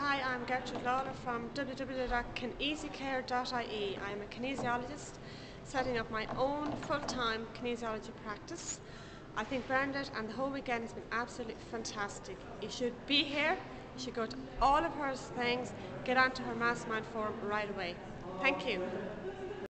Hi, I'm Gertrude from www.kinesicare.ie. I'm a kinesiologist setting up my own full-time kinesiology practice. I think Bernadette and the whole weekend has been absolutely fantastic. You should be here, you should go to all of her things, get onto her mastermind forum right away. Thank you.